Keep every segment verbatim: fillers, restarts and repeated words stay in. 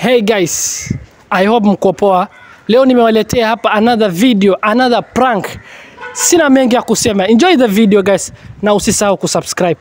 Hey guys, I hope mko poa. Leo nimewaletea hapa another video, another prank. Sina mengi ya kusema. Enjoy the video guys na usisahau kusubscribe.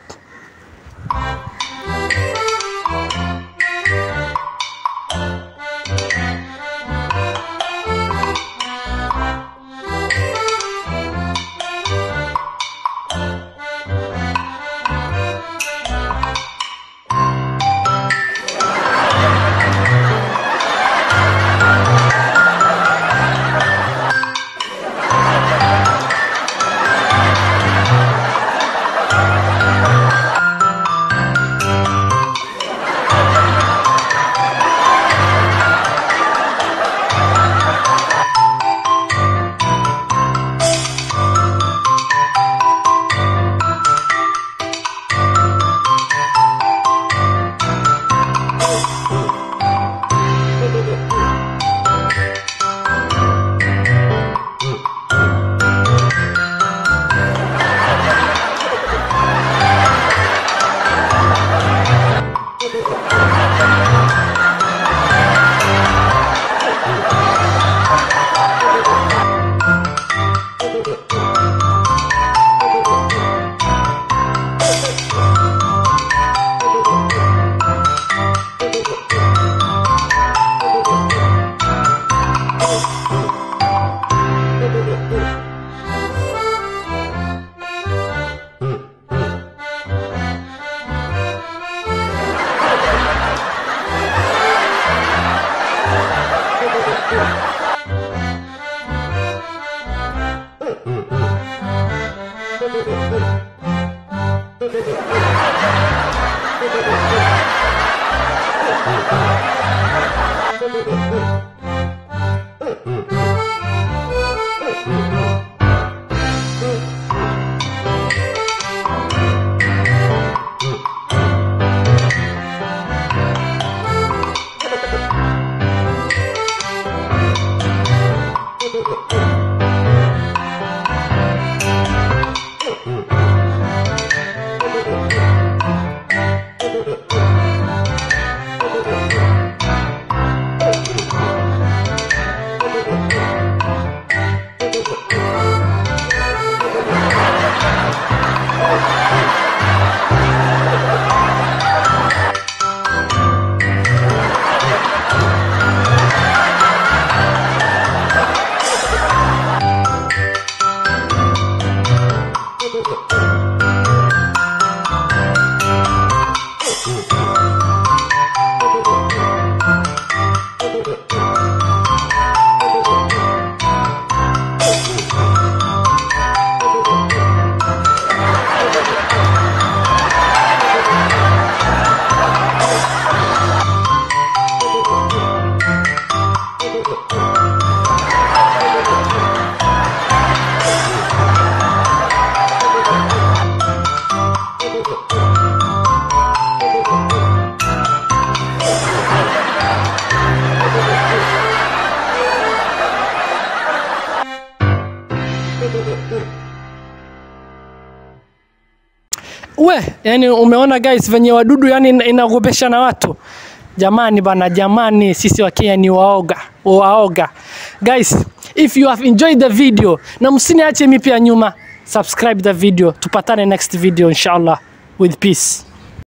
We, yani umeona guys venye wadudu yani inagopesha na watu. Jamani bana, jamani sisi wa Kenya ni waoga, waoga. Guys, if you have enjoyed the video, na msiniache mimi pia nyuma, subscribe the video. Tupatane next video inshallah with peace.